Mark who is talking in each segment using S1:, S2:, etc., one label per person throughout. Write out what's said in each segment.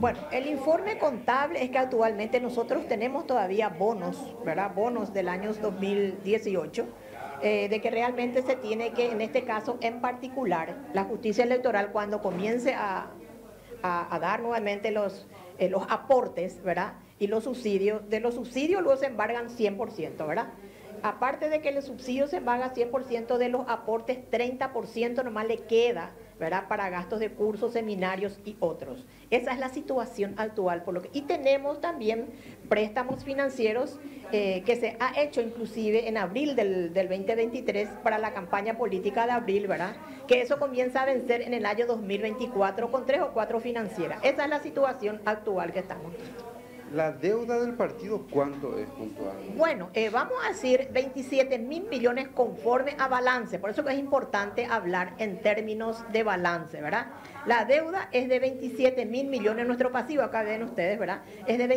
S1: Bueno, el informe contable es que actualmente nosotros tenemos todavía bonos, ¿verdad? Bonos del año 2018, de que realmente se tiene que, en este caso en particular, la justicia electoral cuando comience a dar nuevamente los aportes, ¿verdad? Y los subsidios, de los subsidios luego se embargan 100%, ¿verdad? Aparte de que el subsidio se embarga 100% de los aportes, 30% nomás le queda, ¿verdad? Para gastos de cursos, seminarios y otros. Esa es la situación actual. Y tenemos también préstamos financieros que se ha hecho inclusive en abril del 2023 para la campaña política de abril, ¿verdad? Que eso comienza a vencer en el año 2024 con 3 o 4 financieras. Esa es la situación actual que estamos.
S2: ¿La deuda del partido cuánto es puntual?
S1: Bueno, vamos a decir 27.000 millones conforme a balance, por eso que es importante hablar en términos de balance, ¿verdad? La deuda es de 27.000 millones, nuestro pasivo, acá ven ustedes, ¿verdad? Es de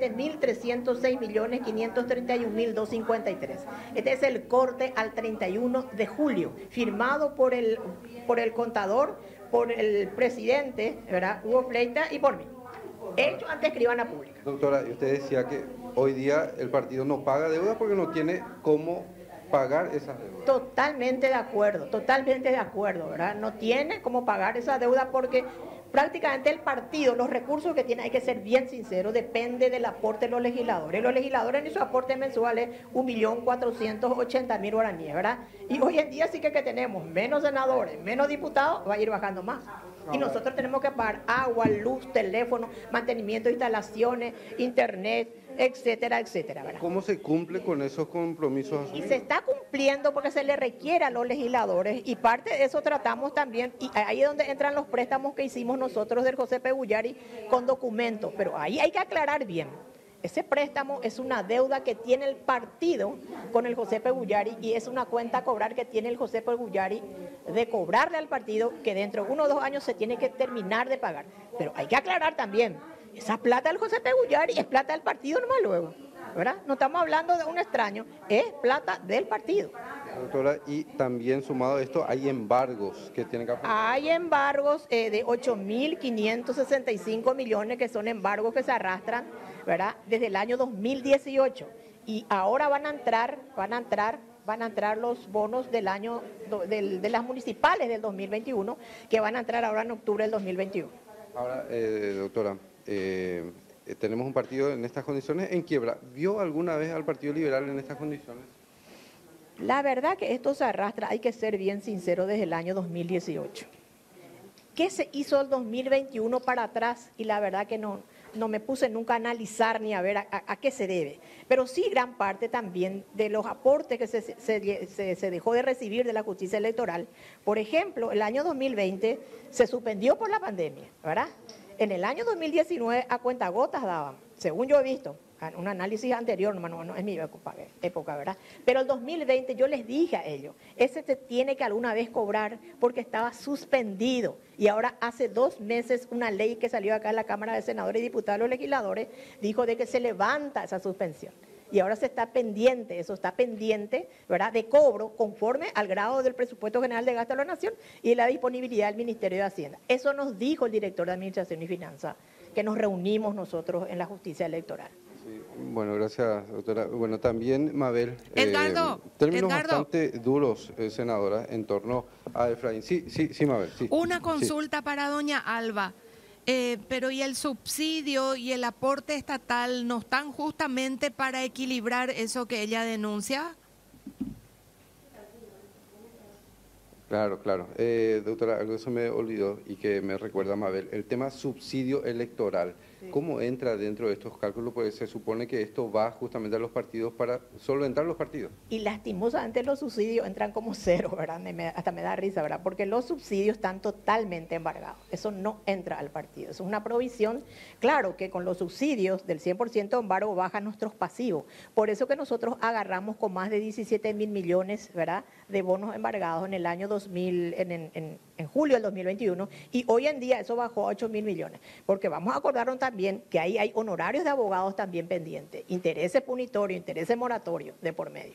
S1: 27.306.531.253. Este es el corte al 31 de julio, firmado por el contador, por el presidente, ¿verdad? Hugo Fleita y por mí. Hecho ante escribana pública.
S2: Doctora, usted decía que hoy día el partido no paga deuda porque no tiene cómo pagar esas deudas.
S1: Totalmente de acuerdo, ¿verdad? No tiene cómo pagar esa deuda porque prácticamente el partido, los recursos que tiene, hay que ser bien sincero, depende del aporte de los legisladores. Los legisladores en su aporte mensual es 1.480.000 guaraníes, ¿verdad? Y hoy en día sí que tenemos menos senadores, menos diputados, va a ir bajando más. Y nosotros tenemos que pagar agua, luz, teléfono, mantenimiento de instalaciones, internet, etcétera, etcétera, ¿verdad?
S2: ¿Cómo se cumple con esos compromisos asumidos?
S1: Y se está cumpliendo porque se le requiere a los legisladores y parte de eso tratamos también, y ahí es donde entran los préstamos que hicimos nosotros del José Peguyari con documentos, pero ahí hay que aclarar bien. Ese préstamo es una deuda que tiene el partido con el José Peguyari y es una cuenta a cobrar que tiene el José Peguyari de cobrarle al partido que dentro de 1 o 2 años se tiene que terminar de pagar. Pero hay que aclarar también, esa plata del José Peguyari es plata del partido nomás luego, ¿verdad? No estamos hablando de un extraño, es plata del partido.
S2: Doctora, y también sumado a esto, hay embargos que tienen que afrontar.
S1: Hay embargos de 8.565 millones que son embargos que se arrastran, ¿verdad? Desde el año 2018 y ahora van a entrar los bonos del año de las municipales del 2021 que van a entrar ahora en octubre del 2021.
S2: Ahora, doctora, tenemos un partido en estas condiciones en quiebra. ¿Vio alguna vez al Partido Liberal en estas condiciones?
S1: La verdad que esto se arrastra, hay que ser bien sincero, desde el año 2018. ¿Qué se hizo el 2021 para atrás? Y la verdad que no me puse nunca a analizar ni a ver a qué se debe. Pero sí gran parte también de los aportes que se dejó de recibir de la justicia electoral. Por ejemplo, el año 2020 se suspendió por la pandemia, ¿verdad? En el año 2019 a cuentagotas daban, según yo he visto. Un análisis anterior, no es mi época, ¿verdad? Pero el 2020 yo les dije a ellos, ese te tiene que alguna vez cobrar porque estaba suspendido. Y ahora hace 2 meses una ley que salió acá en la Cámara de Senadores y Diputados, los legisladores, dijo de que se levanta esa suspensión. Y ahora eso está pendiente, ¿verdad? De cobro conforme al grado del presupuesto general de gasto de la Nación y la disponibilidad del Ministerio de Hacienda. Eso nos dijo el director de Administración y Finanzas, que nos reunimos nosotros en la justicia electoral.
S2: Sí, bueno, gracias, doctora. Bueno, también, Mabel,
S3: Términos
S2: bastante duros, senadora, en torno a Efraín. Sí, Mabel. Sí,
S3: una consulta para doña Alba. Pero ¿y el subsidio y el aporte estatal no están justamente para equilibrar eso que ella denuncia?
S2: Claro. Doctora, algo se me olvidó y que me recuerda Mabel, el tema subsidio electoral. ¿Cómo entra dentro de estos cálculos? Pues se supone que esto va justamente a los partidos para solventar los partidos.
S1: Y lastimosamente los subsidios entran como cero, ¿verdad? Hasta me da risa, ¿verdad? Porque los subsidios están totalmente embargados. Eso no entra al partido. Eso es una provisión. Claro que con los subsidios del 100% de embargo bajan nuestros pasivos. Por eso que nosotros agarramos con más de 17.000 millones, ¿verdad?, de bonos embargados en el año 2000, en julio del 2021, y hoy en día eso bajó a 8.000 millones. Porque vamos a acordarnos también que ahí hay honorarios de abogados también pendientes, intereses punitorios, intereses moratorios de por medio.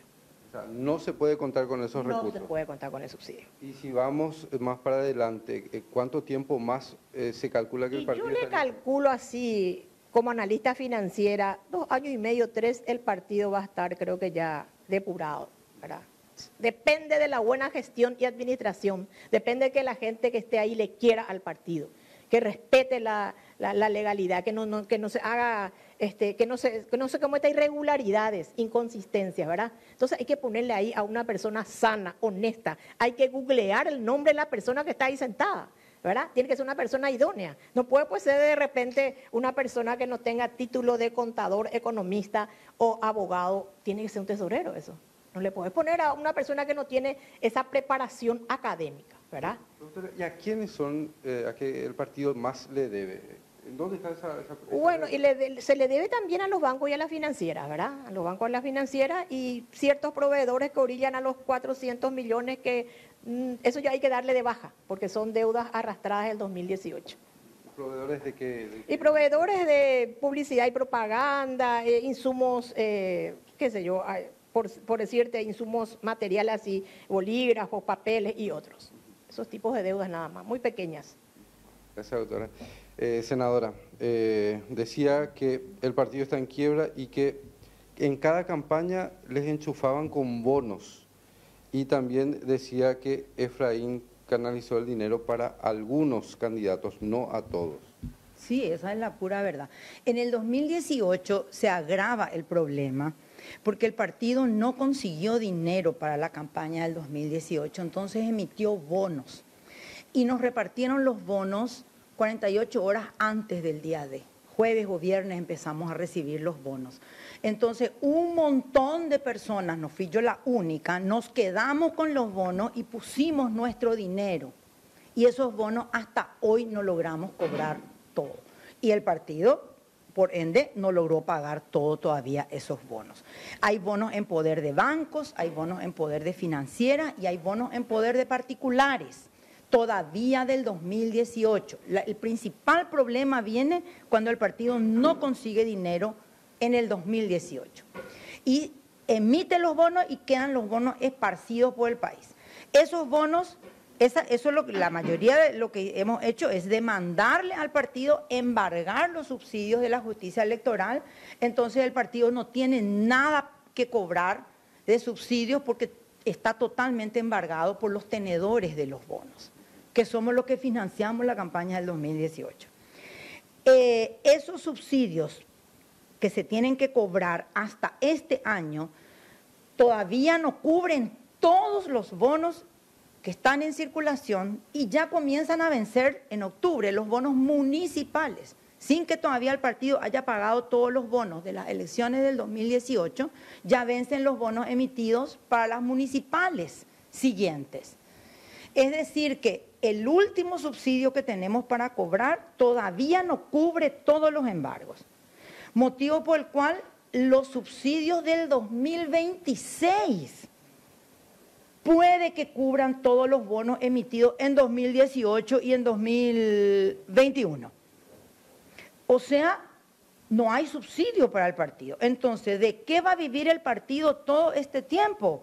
S2: O sea, no se puede contar con esos
S1: No
S2: recursos.
S1: se puede contar con el subsidio.
S2: Y si vamos más para adelante, ¿cuánto tiempo más se calcula que el
S1: Y
S2: partido
S1: yo le
S2: estaría-
S1: calculo así, como analista financiera, 2 años y medio, 3, el partido va a estar, creo que ya depurado, ¿verdad? Depende de la buena gestión y administración, depende de que la gente que esté ahí le quiera al partido, que respete la legalidad, que no se haga, que no se cometa irregularidades, inconsistencias, ¿verdad? Entonces hay que ponerle ahí a una persona sana, honesta, hay que googlear el nombre de la persona que está ahí sentada, ¿verdad? Tiene que ser una persona idónea. No puede pues, ser de repente una persona que no tenga título de contador, economista o abogado. Tiene que ser un tesorero eso. No le puedes poner a una persona que no tiene esa preparación académica, ¿verdad?
S2: Doctora, ¿y a quiénes son, a qué el partido más le debe? ¿Dónde está esa
S1: Bueno, y se le debe también a los bancos y a las financieras, ¿verdad? A los bancos y a las financieras y ciertos proveedores que orillan a los 400 millones que eso ya hay que darle de baja, porque son deudas arrastradas del 2018.
S2: ¿Proveedores de qué?
S1: Y proveedores de publicidad y propaganda, insumos, qué sé yo, por decirte, insumos materiales así, bolígrafos, papeles y otros. Esos tipos de deudas nada más, muy pequeñas.
S2: Gracias, doctora. Senadora, decía que el partido está en quiebra y que en cada campaña les enchufaban con bonos. Y también decía que Efraín canalizó el dinero para algunos candidatos, no a todos.
S4: Sí, esa es la pura verdad. En el 2018 se agrava el problema porque el partido no consiguió dinero para la campaña del 2018, entonces emitió bonos y nos repartieron los bonos 48 horas antes del día D. Jueves o viernes empezamos a recibir los bonos. Entonces, un montón de personas, no fui yo la única, nos quedamos con los bonos y pusimos nuestro dinero. Y esos bonos hasta hoy no logramos cobrar todo. Y el partido, por ende, no logró pagar todo todavía esos bonos. Hay bonos en poder de bancos, hay bonos en poder de financieras y hay bonos en poder de particulares. Todavía del 2018. El principal problema viene cuando el partido no consigue dinero en el 2018. Y emite los bonos y quedan los bonos esparcidos por el país. Esos bonos, eso es lo que la mayoría de lo que hemos hecho es demandarle al partido embargar los subsidios de la justicia electoral. Entonces el partido no tiene nada que cobrar de subsidios porque está totalmente embargado por los tenedores de los bonos, que somos los que financiamos la campaña del 2018. Esos subsidios que se tienen que cobrar hasta este año todavía no cubren todos los bonos que están en circulación y ya comienzan a vencer en octubre los bonos municipales, sin que todavía el partido haya pagado todos los bonos de las elecciones del 2018, ya vencen los bonos emitidos para las municipales siguientes. Es decir que el último subsidio que tenemos para cobrar todavía no cubre todos los embargos, motivo por el cual los subsidios del 2026 puede que cubran todos los bonos emitidos en 2018 y en 2021. O sea, no hay subsidio para el partido. Entonces, ¿de qué va a vivir el partido todo este tiempo?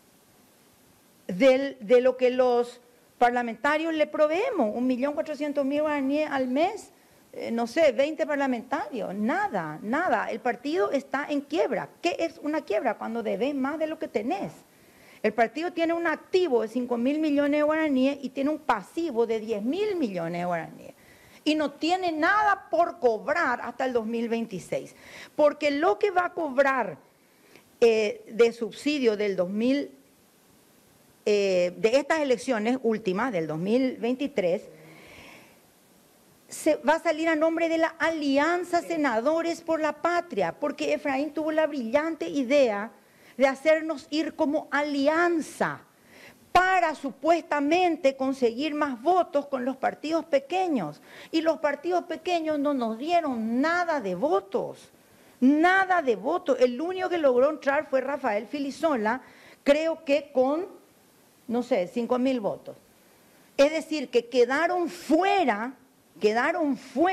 S4: De lo que los parlamentarios le proveemos, 1.400.000 guaraníes al mes, no sé, 20 parlamentarios, nada, nada. El partido está en quiebra. ¿Qué es una quiebra? Cuando debes más de lo que tenés. El partido tiene un activo de 5.000 millones de guaraníes y tiene un pasivo de 10.000 millones de guaraníes. Y no tiene nada por cobrar hasta el 2026. Porque lo que va a cobrar de subsidio del 2000, de estas elecciones últimas, del 2023, va a salir a nombre de la Alianza Senadores por la Patria, porque Efraín tuvo la brillante idea de hacernos ir como alianza para supuestamente conseguir más votos con los partidos pequeños. Y los partidos pequeños no nos dieron nada de votos, nada de votos. El único que logró entrar fue Rafael Filisola, creo que con, no sé, 5.000 votos. Es decir, que quedaron fuera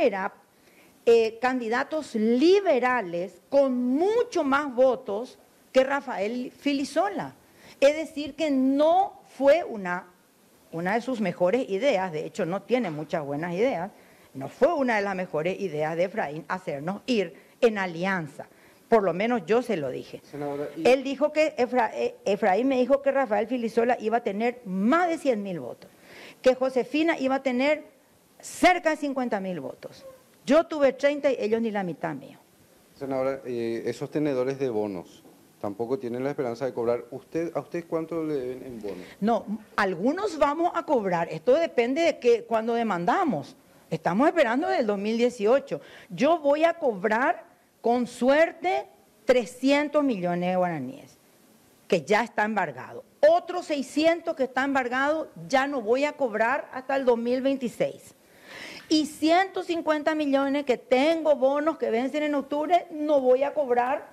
S4: candidatos liberales con mucho más votos que Rafael Filisola. Es decir, que no fue una de sus mejores ideas, de hecho no tiene muchas buenas ideas, no fue una de las mejores ideas de Efraín hacernos ir en alianza. Por lo menos yo se lo dije.
S2: Senadora,
S4: Él dijo que, Efraín me dijo que Rafael Filisola iba a tener más de 100.000 votos, que Josefina iba a tener cerca de 50.000 votos. Yo tuve 30 y ellos ni la mitad mío.
S2: Senadora, esos tenedores de bonos tampoco tienen la esperanza de cobrar. ¿A usted cuánto le deben en bonos?
S4: No, algunos vamos a cobrar. Esto depende de que cuando demandamos. Estamos esperando del 2018. Yo voy a cobrar, con suerte, 300 millones de guaraníes, que ya está embargado. Otros 600 que está embargado ya no voy a cobrar hasta el 2026. Y 150 millones que tengo bonos que vencen en octubre, no voy a cobrar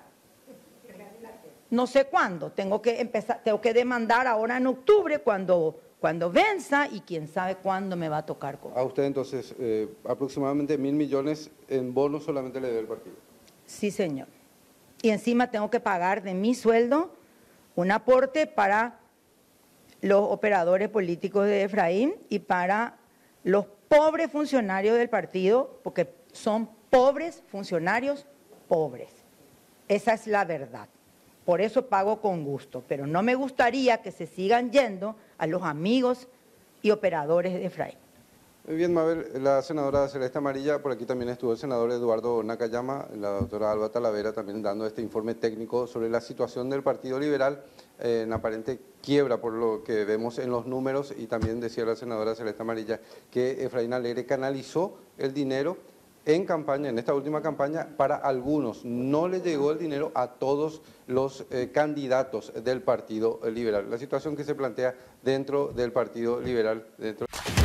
S4: no sé cuándo. Tengo que demandar ahora en octubre cuando venza y quién sabe cuándo me va a tocar cobrar.
S2: A usted entonces aproximadamente 1.000 millones en bonos solamente le debe el partido.
S4: Sí, señor. Y encima tengo que pagar de mi sueldo un aporte para los operadores políticos de Efraín y para los pobres funcionarios del partido, porque son pobres funcionarios pobres. Esa es la verdad. Por eso pago con gusto, pero no me gustaría que se sigan yendo a los amigos y operadores de Efraín.
S2: Muy bien, Mabel, la senadora Celeste Amarilla, por aquí también estuvo el senador Eduardo Nakayama, la doctora Alba Talavera también dando este informe técnico sobre la situación del Partido Liberal en aparente quiebra por lo que vemos en los números, y también decía la senadora Celeste Amarilla que Efraín Alegre canalizó el dinero en campaña, en esta última campaña, para algunos. No le llegó el dinero a todos los candidatos del Partido Liberal. La situación que se plantea dentro del Partido Liberal, dentro